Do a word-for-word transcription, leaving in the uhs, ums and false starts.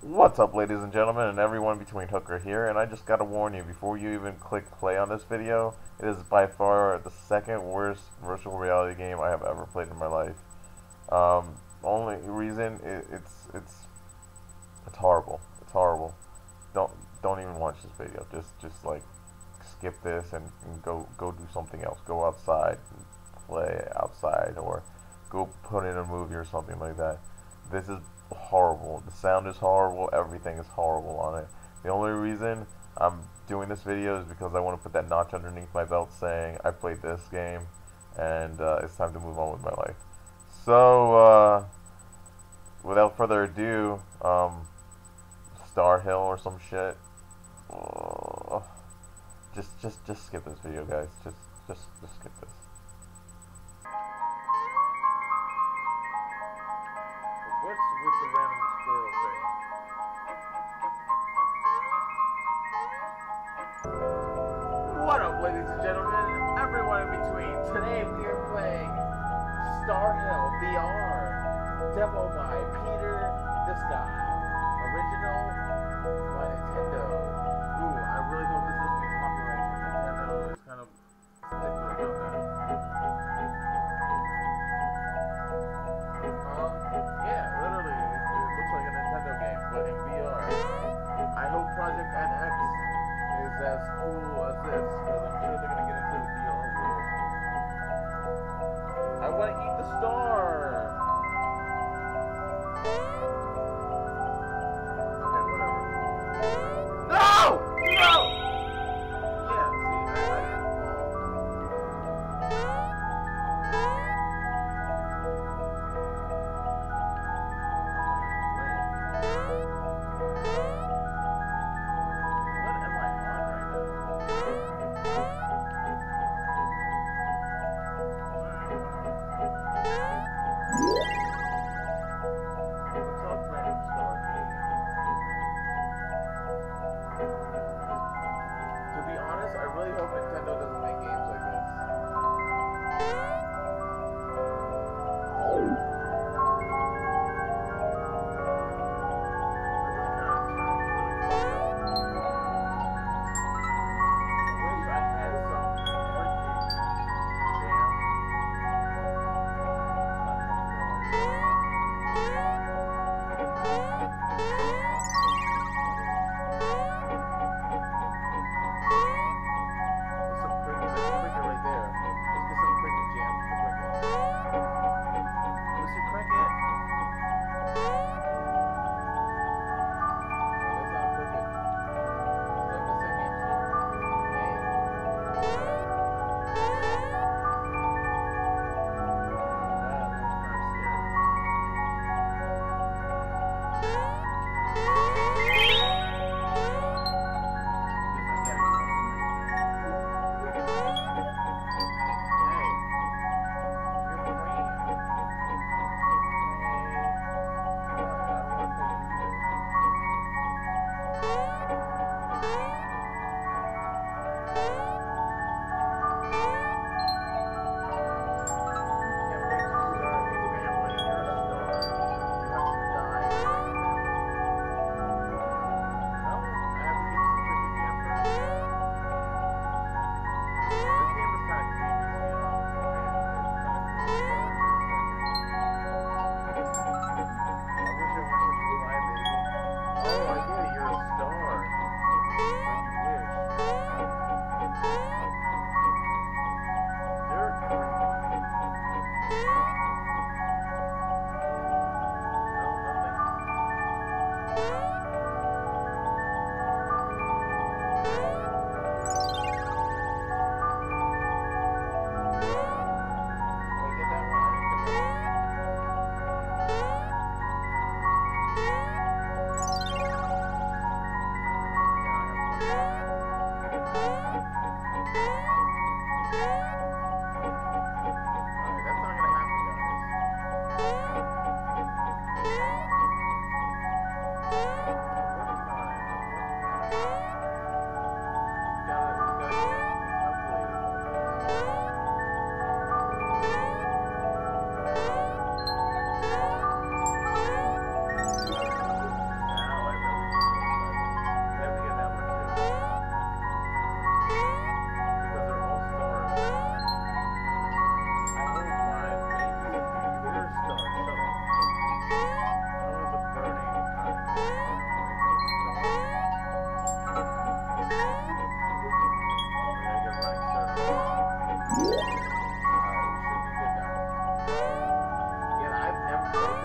What's up, ladies and gentlemen, and everyone between Hooker here, and I just gotta warn you, before you even click play on this video, it is by far the second worst virtual reality game I have ever played in my life. Um, only reason, it, it's, it's, it's horrible. It's horrible. Don't, don't even watch this video. Just, just like, skip this and, and go, go do something else. Go outside and play outside, or go put in a movie or something like that. This is horrible. The sound is horrible. Everything is horrible on it. The only reason I'm doing this video is because I want to put that notch underneath my belt saying I played this game, and uh, it's time to move on with my life. So, uh, without further ado, um, Star Hill or some shit. Uh, just, just, just skip this video, guys. Just, just, just skip this. What's with the random squirrel thing? What up, ladies and gentlemen, everyone in between. Today we are playing Star Hill V R, demo by Peter this guy, original by Nintendo. Ooh, I really hope this doesn't get copyrighted from Nintendo. It's kind of stickler about that. Um, yeah, literally, it, it looks like a Nintendo game, but in V R. I hope Project N X is as cool as this, because I'm sure they're gonna get into the V R world. I want to eat the star. Okay, whatever. No! No! Yeah, see, I, I didn't fall. What am I on right now? What's up, random star game? To be honest, I really hope Nintendo doesn't make games like this. Wish I had some freaking jam. There's some cricket, there's a cricket right there. Let's get some cricket jam for the cricket. Mister Cricket? No, that's not a cricket. Still missing hamster. Hey. That was kind of scary. Guess I gotta get some cricket. Hey, you're the brain. Hey. Alright, I don't want to play you either. Can't wait to start a family. You're a star. You have to die to make a family. No, I have to get some cricket jam first. This game is kind of creepy, to be honest. I wish I weren't such a crybaby. Oh, I get it. You're a star. So you wish. They're creepy. No, nothing. Oh, I get that one. I didn't get that one. Alright, that's not gonna happen, guys. Thank